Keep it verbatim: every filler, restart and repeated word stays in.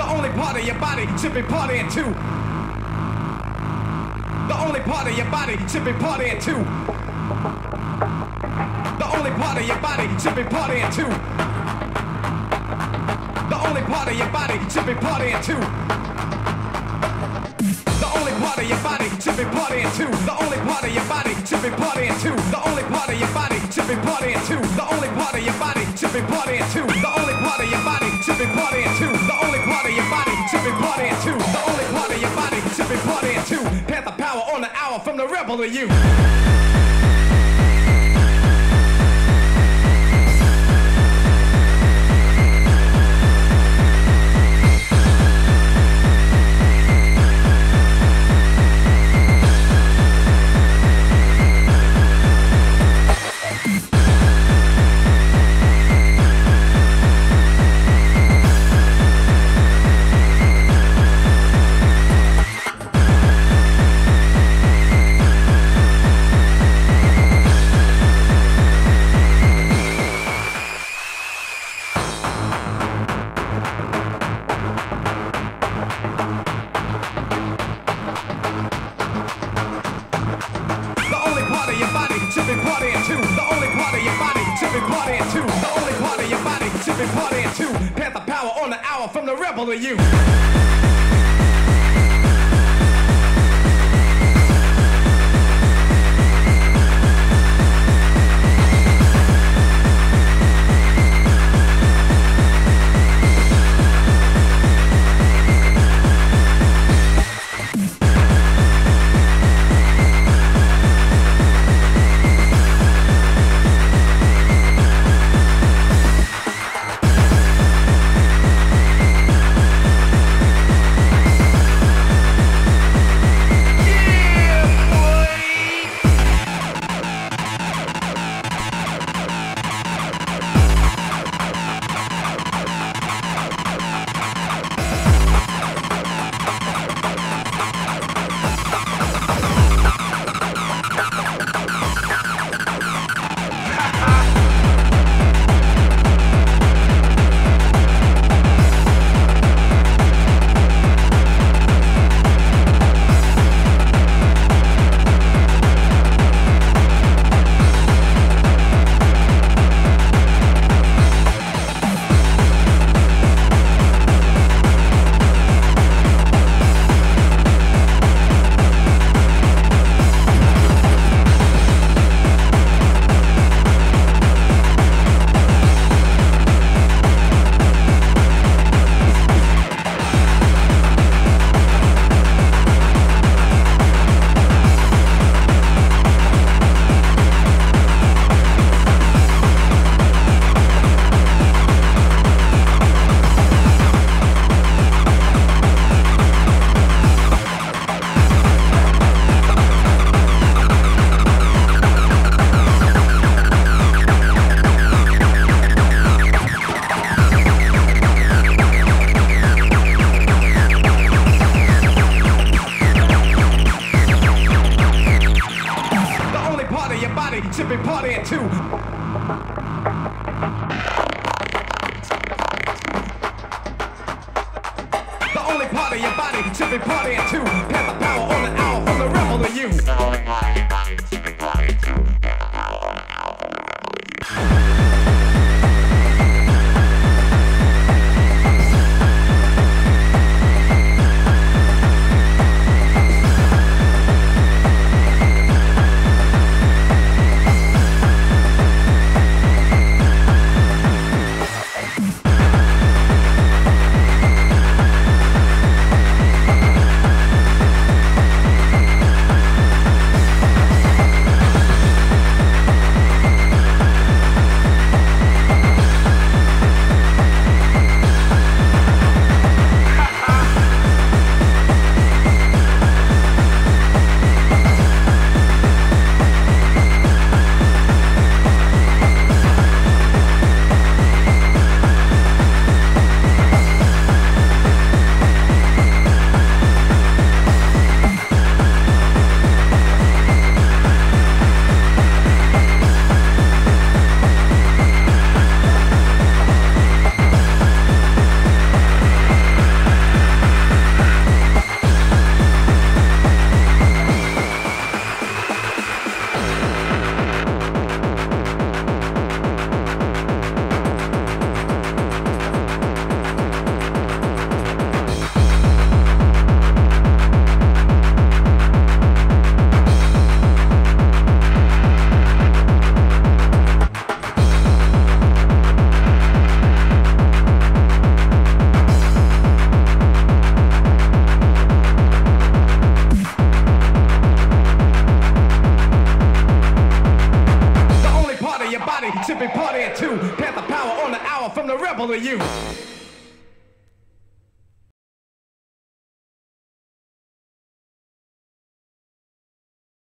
only part of your body should be partying too. The only part of your body should be partying too. The only part of your body should be partying too. The only part of your body should be partying too. The only part of your body should be partying too. The only part of your body should be partying too. The only part of your body should be partying too. The only part of your body should be partying too. The only part of your body should be partying too. The only part of your body should be partying too. The only part of your body should be partying too. Panther power on the hour from the rebel to you. From the rebel to you. Should be partying too. The only part of your body should be partying too. Have the power on the hour from the rebel to you. The only part of your body should be partying too. two. Panther power on the hour from the rebel to you.